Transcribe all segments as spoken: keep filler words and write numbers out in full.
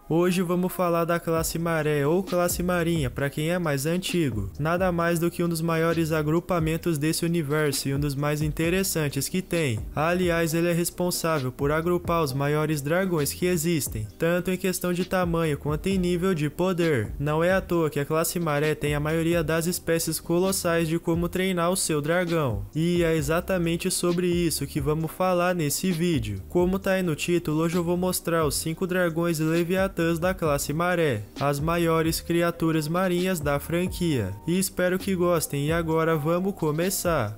Hoje vamos falar da classe Maré ou classe Marinha para quem é mais antigo. Nada mais do que um dos maiores agrupamentos desse universo e um dos mais interessantes que tem. Aliás, ele é responsável por agrupar os maiores dragões que existem, tanto em questão de tamanho quanto em nível de poder. Não é à toa que a classe Maré tem a maioria das espécies colossais de como treinar o seu dragão. E é exatamente sobre isso que vamos falar nesse vídeo. Como tá aí no título, hoje eu vou mostrar os cinco dragões Leviatãs da classe Maré, as maiores criaturas marinhas da franquia. E espero que gostem e agora vamos começar.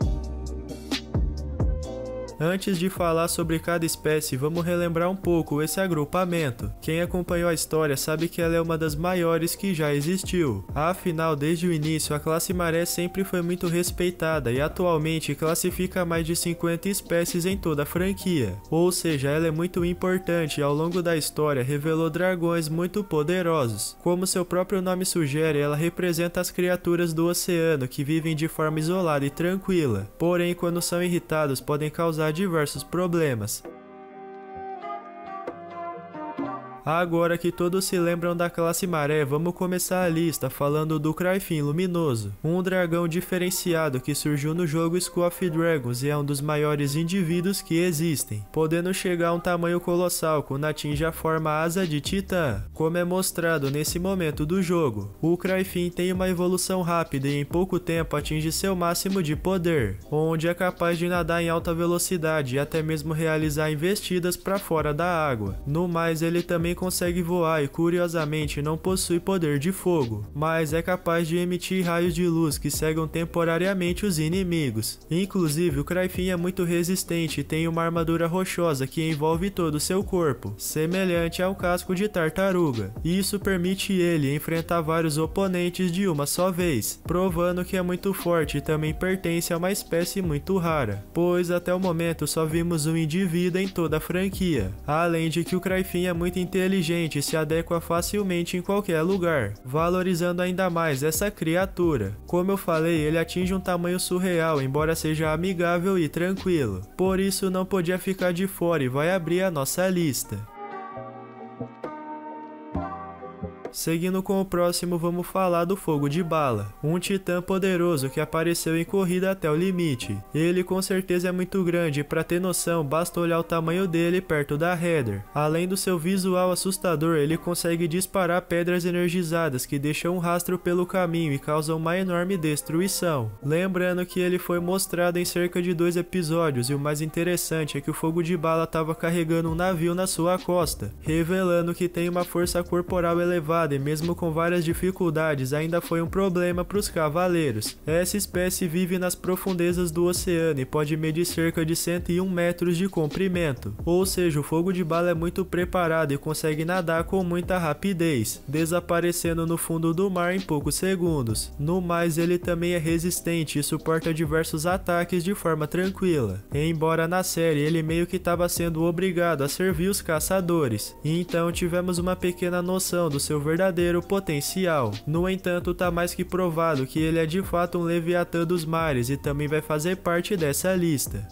Antes de falar sobre cada espécie, vamos relembrar um pouco esse agrupamento. Quem acompanhou a história sabe que ela é uma das maiores que já existiu. Afinal, desde o início, a classe Maré sempre foi muito respeitada e atualmente classifica mais de cinquenta espécies em toda a franquia. Ou seja, ela é muito importante e ao longo da história revelou dragões muito poderosos. Como seu próprio nome sugere, ela representa as criaturas do oceano que vivem de forma isolada e tranquila. Porém, quando são irritados, podem causar diversos problemas. Agora que todos se lembram da classe Maré, vamos começar a lista falando do Cryphon Luminoso, um dragão diferenciado que surgiu no jogo School of Dragons e é um dos maiores indivíduos que existem, podendo chegar a um tamanho colossal quando atinge a forma asa de titã, como é mostrado nesse momento do jogo. O Cryphon tem uma evolução rápida e em pouco tempo atinge seu máximo de poder, onde é capaz de nadar em alta velocidade e até mesmo realizar investidas para fora da água. No mais, ele também consegue voar e curiosamente não possui poder de fogo, mas é capaz de emitir raios de luz que cegam temporariamente os inimigos. Inclusive, o Cryphon é muito resistente e tem uma armadura rochosa que envolve todo o seu corpo, semelhante a um casco de tartaruga. Isso permite ele enfrentar vários oponentes de uma só vez, provando que é muito forte e também pertence a uma espécie muito rara, pois até o momento só vimos um indivíduo em toda a franquia, além de que o Cryphon é muito inteligente inteligente e se adequa facilmente em qualquer lugar, valorizando ainda mais essa criatura. Como eu falei, ele atinge um tamanho surreal, embora seja amigável e tranquilo. Por isso não podia ficar de fora e vai abrir a nossa lista. Seguindo com o próximo, vamos falar do Fogo de Bala, um titã poderoso que apareceu em Corrida até o Limite. Ele com certeza é muito grande e para ter noção basta olhar o tamanho dele perto da Heather. Além do seu visual assustador, ele consegue disparar pedras energizadas que deixam um rastro pelo caminho e causam uma enorme destruição. Lembrando que ele foi mostrado em cerca de dois episódios e o mais interessante é que o Fogo de Bala estava carregando um navio na sua costa, revelando que tem uma força corporal elevada e mesmo com várias dificuldades ainda foi um problema para os cavaleiros. Essa espécie vive nas profundezas do oceano e pode medir cerca de cento e um metros de comprimento, ou seja, o Fogo de Bala é muito preparado e consegue nadar com muita rapidez, desaparecendo no fundo do mar em poucos segundos. No mais, ele também é resistente e suporta diversos ataques de forma tranquila, embora na série ele meio que estava sendo obrigado a servir os caçadores, e então tivemos uma pequena noção do seu verdadeiro verdadeiro potencial. No entanto, tá mais que provado que ele é de fato um Leviatã dos mares e também vai fazer parte dessa lista.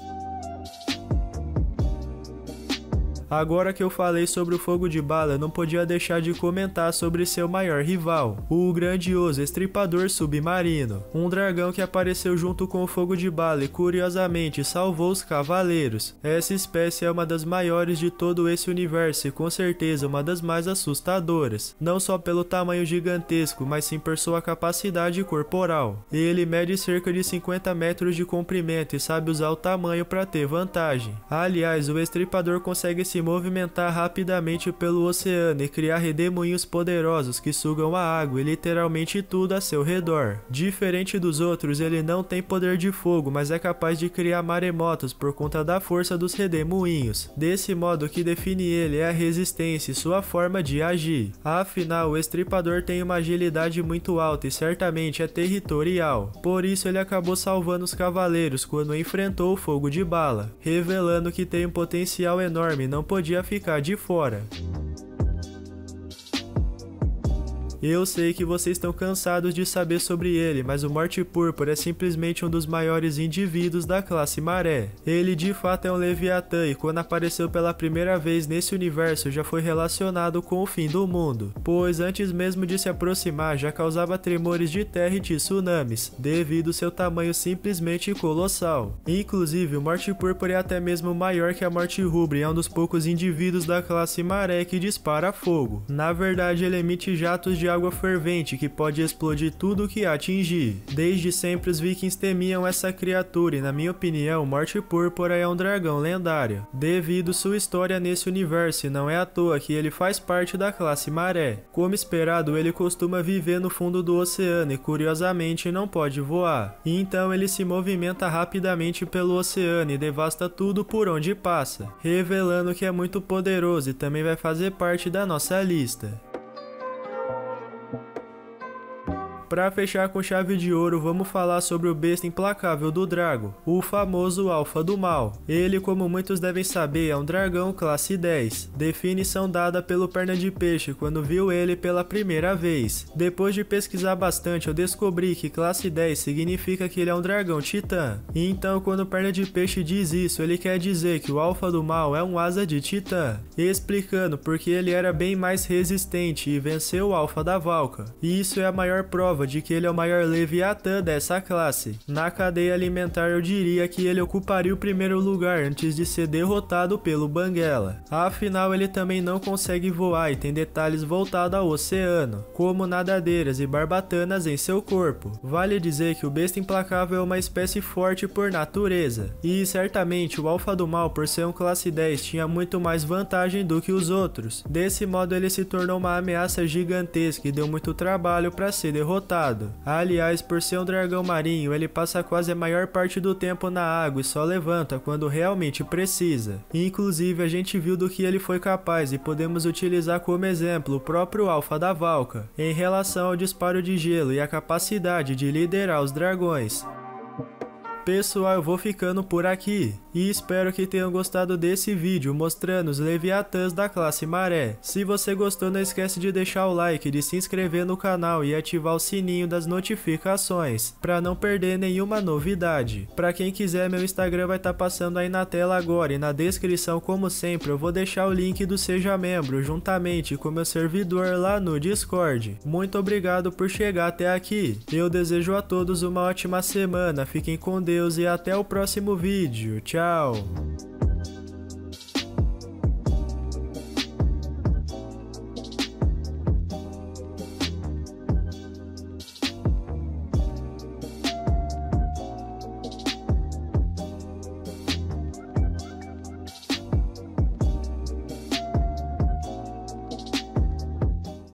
Agora que eu falei sobre o Fogo de Bala, não podia deixar de comentar sobre seu maior rival, o grandioso Estripador Submarino, um dragão que apareceu junto com o Fogo de Bala e curiosamente salvou os cavaleiros. Essa espécie é uma das maiores de todo esse universo e com certeza uma das mais assustadoras, não só pelo tamanho gigantesco, mas sim por sua capacidade corporal. Ele mede cerca de cinquenta metros de comprimento e sabe usar o tamanho para ter vantagem. Aliás, o Estripador consegue se movimentar rapidamente pelo oceano e criar redemoinhos poderosos que sugam a água e literalmente tudo a seu redor. Diferente dos outros, ele não tem poder de fogo, mas é capaz de criar maremotos por conta da força dos redemoinhos. Desse modo, o que define ele é a resistência e sua forma de agir. Afinal, o Estripador tem uma agilidade muito alta e certamente é territorial. Por isso, ele acabou salvando os cavaleiros quando enfrentou o Fogo de Bala, revelando que tem um potencial enorme e não podia ficar de fora. Eu sei que vocês estão cansados de saber sobre ele, mas o Morte Púrpura é simplesmente um dos maiores indivíduos da classe Maré. Ele de fato é um Leviatã e quando apareceu pela primeira vez nesse universo já foi relacionado com o fim do mundo, pois antes mesmo de se aproximar já causava tremores de terra e tsunamis, devido ao seu tamanho simplesmente colossal. Inclusive, o Morte Púrpura é até mesmo maior que a Morte Rubra e é um dos poucos indivíduos da classe Maré que dispara fogo. Na verdade, ele emite jatos de água fervente que pode explodir tudo que atingir. Desde sempre os vikings temiam essa criatura e, na minha opinião, Morte Púrpura é um dragão lendário, devido sua história nesse universo, e não é à toa que ele faz parte da classe Maré. Como esperado, ele costuma viver no fundo do oceano e curiosamente não pode voar. E então ele se movimenta rapidamente pelo oceano e devasta tudo por onde passa, revelando que é muito poderoso e também vai fazer parte da nossa lista. Para fechar com chave de ouro, vamos falar sobre o besta implacável do Drago, o famoso Alfa do Mal. Ele, como muitos devem saber, é um dragão classe dez, definição dada pelo Perna de Peixe quando viu ele pela primeira vez. Depois de pesquisar bastante, eu descobri que classe dez significa que ele é um dragão titã. E então, quando o Perna de Peixe diz isso, ele quer dizer que o Alfa do Mal é um asa de titã, explicando porque ele era bem mais resistente e venceu o Alfa da Valka. E isso é a maior prova de que ele é o maior Leviatã dessa classe. Na cadeia alimentar eu diria que ele ocuparia o primeiro lugar antes de ser derrotado pelo Banguela. Afinal, ele também não consegue voar e tem detalhes voltados ao oceano, como nadadeiras e barbatanas em seu corpo. Vale dizer que o besta implacável é uma espécie forte por natureza, e certamente o Alfa do Mal, por ser um classe dez, tinha muito mais vantagem do que os outros. Desse modo ele se tornou uma ameaça gigantesca e deu muito trabalho para ser derrotado. Aliás, por ser um dragão marinho, ele passa quase a maior parte do tempo na água e só levanta quando realmente precisa. Inclusive, a gente viu do que ele foi capaz e podemos utilizar como exemplo o próprio Alfa da Valka, em relação ao disparo de gelo e a capacidade de liderar os dragões. Pessoal, eu vou ficando por aqui, e espero que tenham gostado desse vídeo mostrando os Leviatãs da classe Maré. Se você gostou, não esquece de deixar o like, de se inscrever no canal e ativar o sininho das notificações, para não perder nenhuma novidade. Para quem quiser, meu Instagram vai estar passando aí na tela agora, e na descrição, como sempre, eu vou deixar o link do Seja Membro, juntamente com meu servidor lá no Discord. Muito obrigado por chegar até aqui, eu desejo a todos uma ótima semana, fiquem com Deus e até o próximo vídeo. Tchau!